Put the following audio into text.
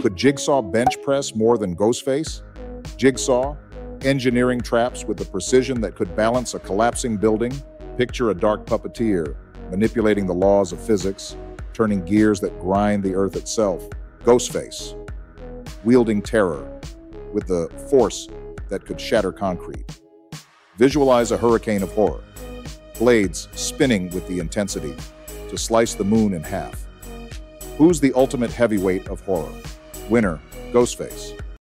Could Jigsaw bench press more than Ghostface? Jigsaw, engineering traps with the precision that could balance a collapsing building. Picture a dark puppeteer, manipulating the laws of physics, turning gears that grind the earth itself. Ghostface, wielding terror with the force that could shatter concrete. Visualize a hurricane of horror, blades spinning with the intensity to slice the moon in half. Who's the ultimate heavyweight of horror? Winner, Ghostface.